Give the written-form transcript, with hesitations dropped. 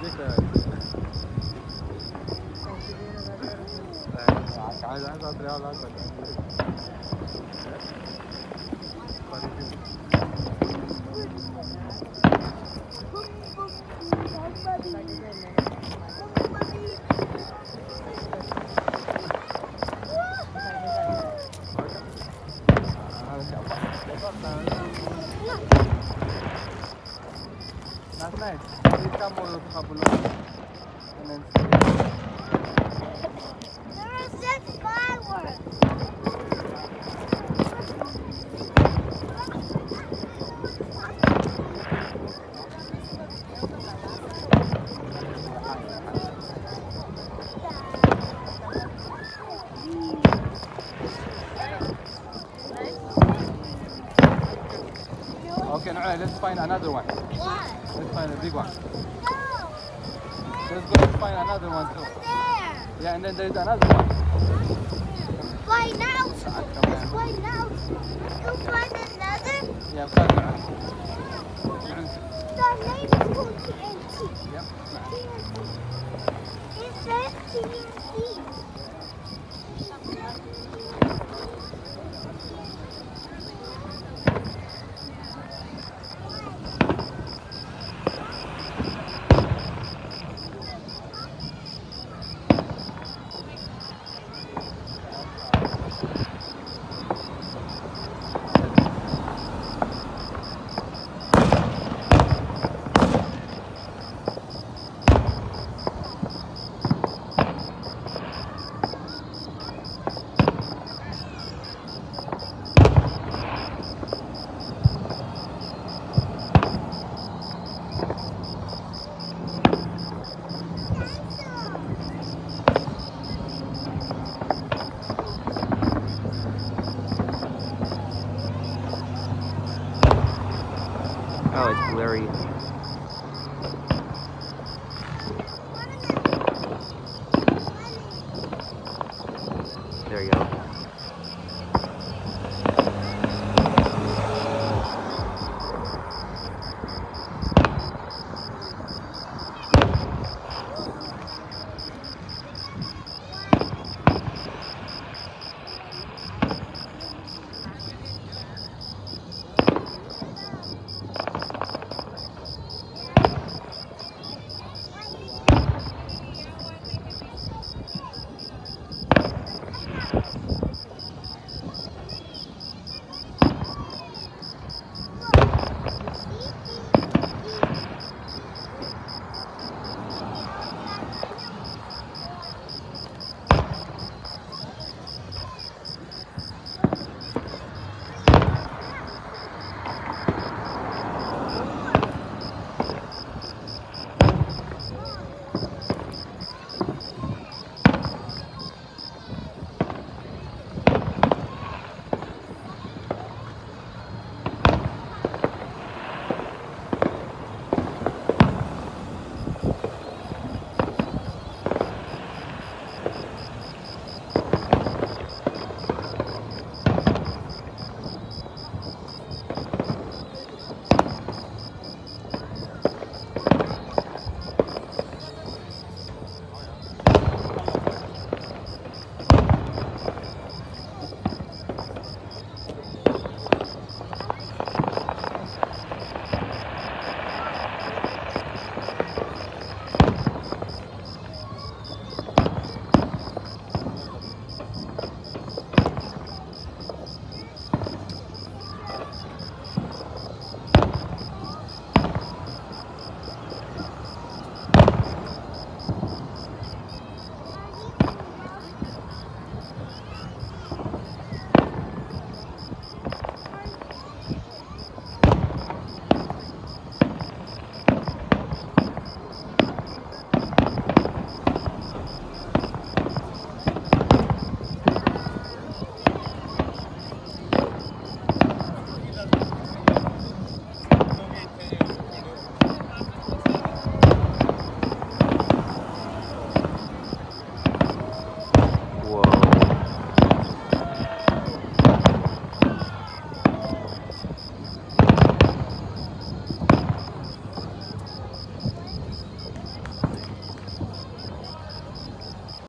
عايز اطري على اكبر. That's nice. Please come over to Kabulon and then see. There are 6 fireworks. Okay, now let's find another one. What? Let's find a big one. No. Let's go and find another one too. There. Yeah, and then there's another one. Fly now. Let's fly now. You'll find another? Yeah, find one. The name is called TNT. Yep. TNT. It says TNT.